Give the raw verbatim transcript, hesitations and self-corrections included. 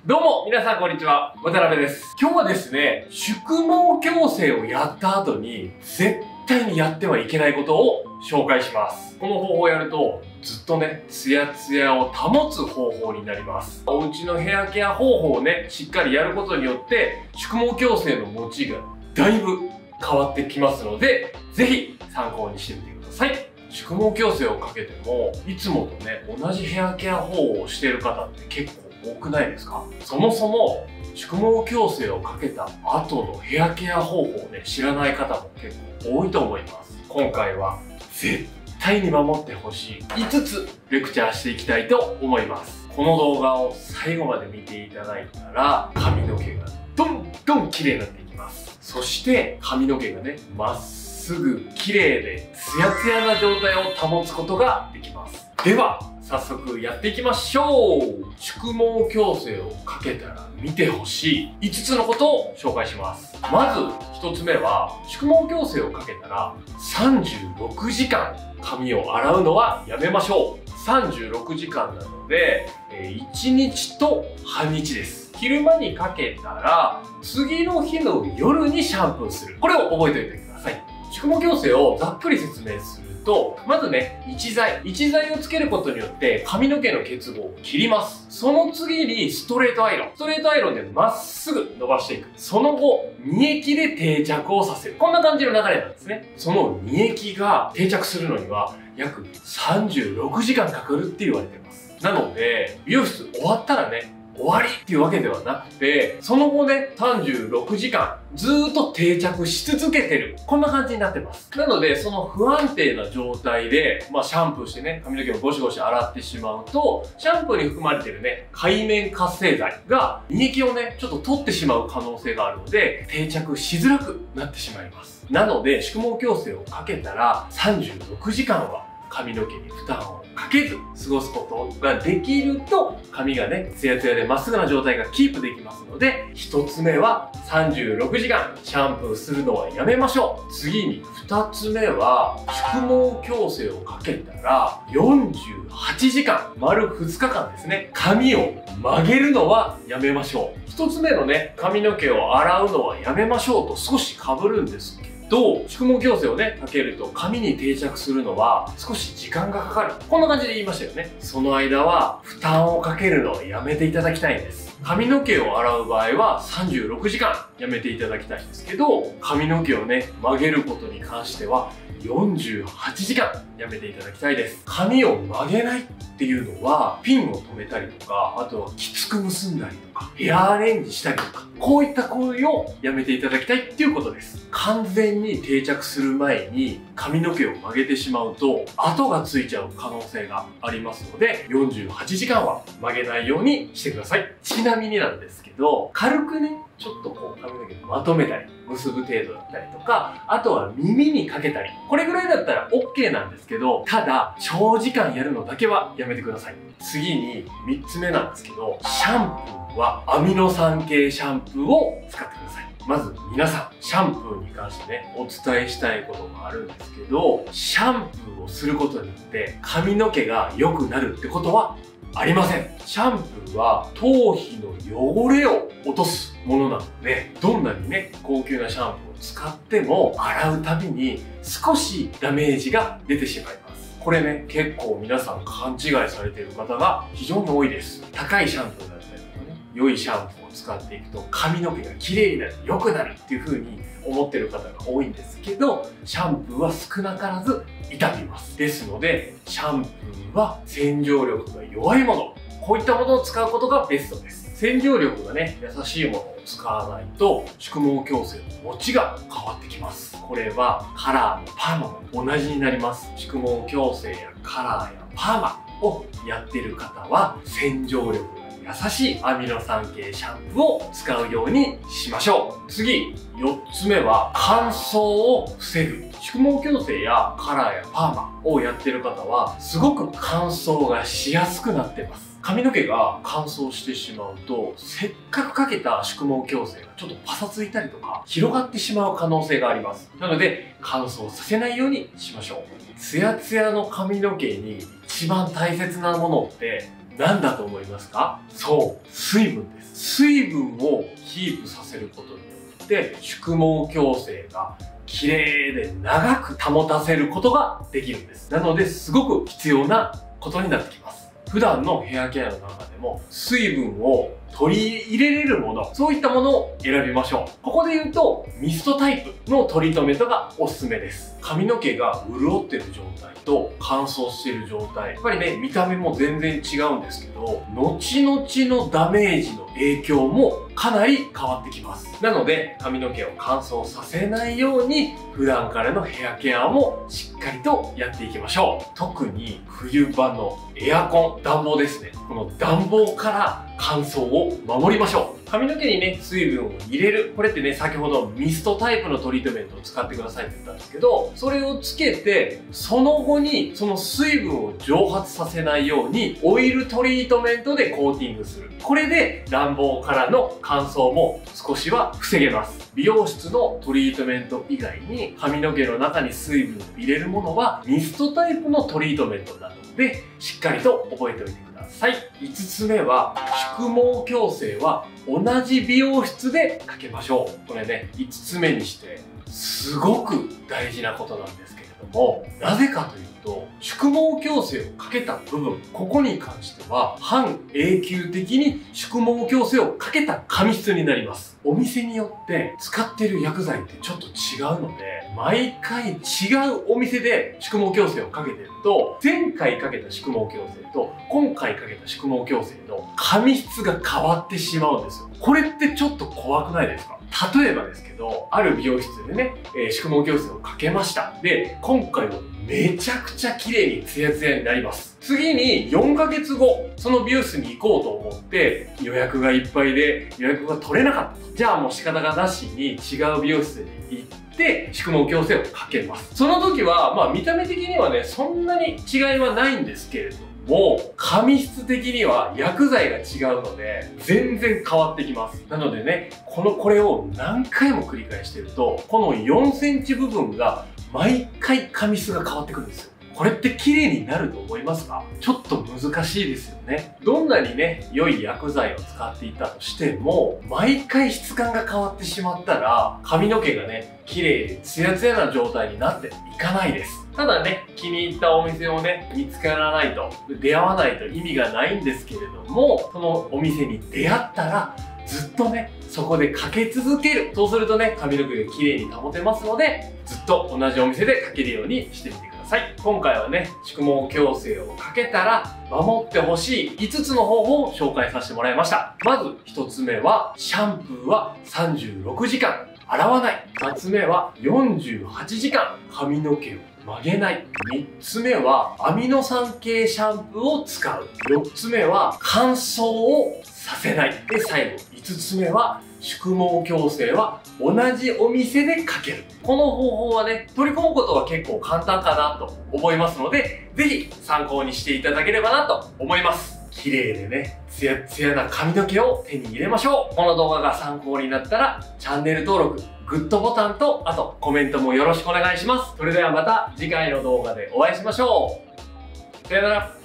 どうも、皆さんこんにちは。渡辺です。今日はですね、宿毛矯正をやった後に、絶対にやってはいけないことを紹介します。この方法をやると、ずっとね、ツヤツヤを保つ方法になります。お家のヘアケア方法をね、しっかりやることによって、宿毛矯正の持ちがだいぶ変わってきますので、ぜひ参考にしてみてください。宿毛矯正をかけても、いつもとね、同じヘアケア方法をしている方って結構多くないですか？そもそも宿毛矯正をかけた後のヘアケア方法をね、知らない方も結構多いと思います。今回は絶対に守ってほしいいつつレクチャーしていきたいと思います。この動画を最後まで見ていただいたら、髪の毛がどんどん綺麗になっていきます。そして髪の毛がね、まっすぐ綺麗でツヤツヤな状態を保つことができます。では早速やっていきましょう。宿毛矯正をかけたら見てほしいいつつのことを紹介します。まずひとつめは、宿毛矯正をかけたらさんじゅうろくじかん髪を洗うのはやめましょう。さんじゅうろくじかんなので、いちにちと半日です。昼間にかけたら次の日の夜にシャンプーする。これを覚えておいてください。宿毛矯正をざっくり説明すると、まずね、一剤。一剤をつけることによって髪の毛の結合を切ります。その次にストレートアイロン。ストレートアイロンでまっすぐ伸ばしていく。その後、乳液で定着をさせる。こんな感じの流れなんですね。その乳液が定着するのには約さんじゅうろくじかんかかるって言われてます。なので、美容室終わったらね、終わりっていうわけではなくて、その後ね、さんじゅうろくじかんずーっと定着し続けてる。こんな感じになってます。なので、その不安定な状態で、まあシャンプーしてね、髪の毛をゴシゴシ洗ってしまうと、シャンプーに含まれてるね、界面活性剤が乳液をね、ちょっと取ってしまう可能性があるので、定着しづらくなってしまいます。なので、宿毛矯正をかけたらさんじゅうろくじかんは髪の毛に負担をかけず過ごすことができると、髪がね、ツヤツヤでまっすぐな状態がキープできますので、一つ目はさんじゅうろくじかんシャンプーするのはやめましょう。次に二つ目は、宿毛矯正をかけたらよんじゅうはちじかん、丸ふつかかんですね、髪を曲げるのはやめましょう。一つ目のね、髪の毛を洗うのはやめましょうと少し被るんですけど、宿毛矯正をね、かけると髪に定着するのは少し時間がかかる。こんな感じで言いましたよね。その間は負担をかけるのはやめていただきたいんです。髪の毛を洗う場合はさんじゅうろくじかんやめていただきたいんですけど、髪の毛をね、曲げることに関してはよんじゅうはちじかんやめていただきたいです。髪を曲げないっていうのは、ピンを留めたりとか、あとはきつく結んだりとか、ヘアアレンジしたりとか、こういった行為をやめていただきたいっていうことです。完全に定着する前に髪の毛を曲げてしまうと、跡がついちゃう可能性がありますので、よんじゅうはちじかんは曲げないようにしてください。ちなみになんですけど、軽くね、ちょっとこう髪の毛をまとめたり、結ぶ程度だったりとか、あとは耳にかけたり、これぐらいだったら OK なんですけど、ただ、長時間やるのだけはやめてください。次にみっつめなんですけど、シャンプーはアミノ酸系シャンプーを使ってください。まず皆さん、シャンプーに関してね、お伝えしたいことがあるんですけど、シャンプーをすることによって髪の毛が良くなるってことはありません。シャンプーは頭皮の汚れを落とすものなので、どんなにね、高級なシャンプーを使っても洗うたびに少しダメージが出てしまいます。これね、結構皆さん勘違いされている方が非常に多いです。高いシャンプーだったりとかね、良いシャンプーを使っていくと髪の毛が綺麗になる、良くなるっていう風に思ってる方が多いんですけど、シャンプーは少なからず傷みます。ですので、シャンプーは洗浄力が弱いもの、こういったものを使うことがベストです。洗浄力がね、優しいものを使わないと、宿毛矯正の持ちが変わってきます。これはカラーもパーマも同じになります。宿毛矯正やカラーやパーマをやっている方は、洗浄力が優しいアミノ酸系シャンプーを使うようにしましょう。次、よっつめは乾燥を防ぐ。宿毛矯正やカラーやパーマをやっている方は、すごく乾燥がしやすくなってます。髪の毛が乾燥してしまうと、せっかくかけた宿毛矯正がちょっとパサついたりとか広がってしまう可能性があります。なので乾燥させないようにしましょう。ツヤツヤの髪の毛に一番大切なものって何だと思いますか？そう、水分です。水分をキープさせることによって宿毛矯正が綺麗で長く保たせることができるんです。なので、すごく必要なことになってきます。普段のヘアケアの中でも水分を取り入れれるもの、そういったものを選びましょう。ここで言うと、ミストタイプのトリートメントがおすすめです。髪の毛が潤ってる状態と乾燥している状態。やっぱりね、見た目も全然違うんですけど、後々のダメージの影響もかなり変わってきます。なので、髪の毛を乾燥させないように、普段からのヘアケアもしっかりとやっていきましょう。特に冬場のエアコン、暖房ですね。この暖房から乾燥を守りましょう。髪の毛にね、水分を入れる。これってね、先ほどミストタイプのトリートメントを使ってくださいって言ったんですけど、それをつけて、その後にその水分を蒸発させないように、オイルトリートメントでコーティングする。これで暖房からの乾燥も少しは防げます。美容室のトリートメント以外に髪の毛の中に水分を入れるものはミストタイプのトリートメントなので、しっかりと覚えておいてください。いつつめは、宿毛矯正は同じ美容室でかけましょう。これね、いつつめにしてすごく大事なことなんですけれども、なぜかというと、宿毛矯正をかけた部分、ここに関しては半永久的に宿毛矯正をかけた髪質になります。お店によって使っている薬剤ってちょっと違うので、毎回違うお店で宿毛矯正をかけてると、前回かけた宿毛矯正と今回かけた宿毛矯正の髪質が変わってしまうんですよ。これってちょっと怖くないですか？例えばですけど、ある美容室でね、えー、宿毛矯正をかけました。で、今回はめちゃくちゃ綺麗にツヤツヤになります。次によんかげつご、その美容室に行こうと思って予約がいっぱいで予約が取れなかった。じゃあもう仕方がなしに違う美容室に行って宿毛矯正をかけます。その時は、まあ見た目的にはね、そんなに違いはないんですけれども、もう髪質的には薬剤が違うので全然変わってきます。なのでね、このこれを何回も繰り返してると、このよんセンチ部分が毎回髪質が変わってくるんですよ。これって綺麗になると思いますか？ちょっと難しいですよね。どんなにね、良い薬剤を使っていたとしても、毎回質感が変わってしまったら、髪の毛がね、綺麗でツヤツヤな状態になっていかないです。ただね、気に入ったお店をね、見つからないと、出会わないと意味がないんですけれども、そのお店に出会ったら、ずっとね、そこでかけ続ける。そうするとね、髪の毛が綺麗に保てますので、ずっと同じお店でかけるようにしてみてください。今回はね、宿毛矯正をかけたら守ってほしいいつつの方法を紹介させてもらいました。まずひとつめは、シャンプーはさんじゅうろくじかん洗わない。ふたつめは、よんじゅうはちじかん髪の毛を曲げない。みっつめは、アミノ酸系シャンプーを使う。よっつめは、乾燥をさせない。で、最後、いつつめは、宿毛矯正は同じお店でかける。この方法はね、取り込むことは結構簡単かなと思いますので、ぜひ参考にしていただければなと思います。綺麗でね、ツヤツヤな髪の毛を手に入れましょう。この動画が参考になったら、チャンネル登録、グッドボタンと、あとコメントもよろしくお願いします。それではまた次回の動画でお会いしましょう。さよなら。